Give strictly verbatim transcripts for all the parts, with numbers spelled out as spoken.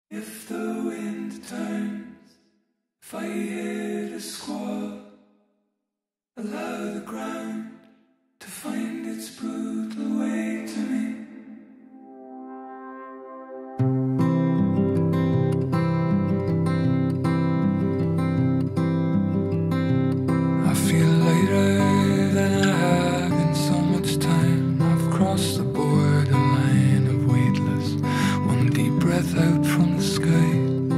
If the wind turns, if I hear the squall, allow the ground to find its brutal way to me. I feel lighter than I have in so much time. I've crossed the borderline of weightless, one deep breath out from the sky.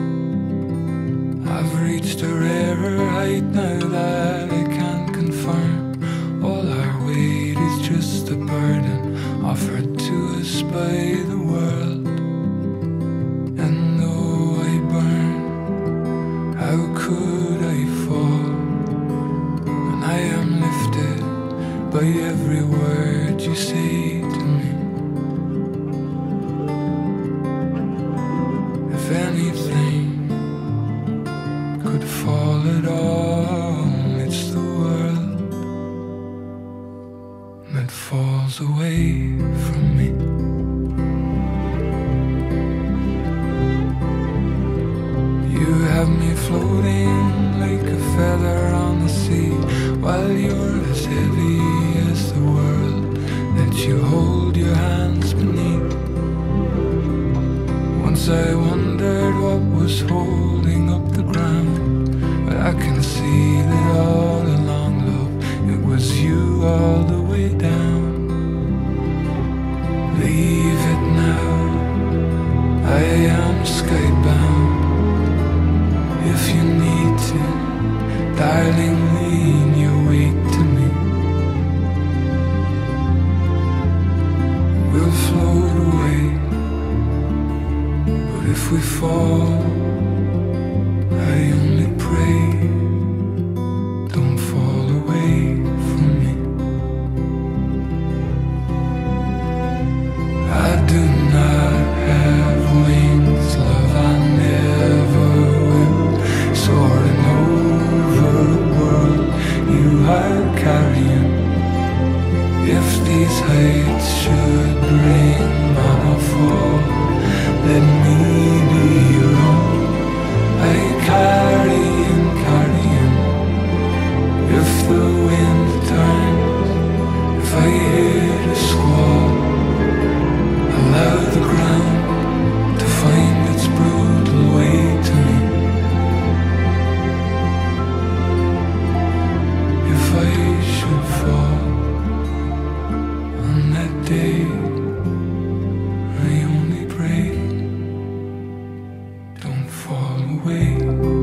I've reached a rarer height now that I can't confirm. All our weight is just a burden offered to us by the world. And though I burn, how could I fall? And I am lifted by every word you say to me. If anything could fall at all, it's the world that falls away from me. You have me floating like a feather on the sea, while you're as heavy as the world that you hold your hands beneath. Once I wondered what was holding up the ground, but I can see that all along, love, it was you all the way down. Leave it now, I am skybound. If you need to, darling, lean your weight to me. We'll float away, but if we fall, I only pray, don't fall away from me. I do not have wings, love, I never will. Soaring over the world you are carrying. If these heights should bring on a fall, let me be your own. I carry and carrying. If the wind turns, if I hear the squall, allow the ground to find its brutal way to me. If I should fall on that day, I only pray, don't fall away.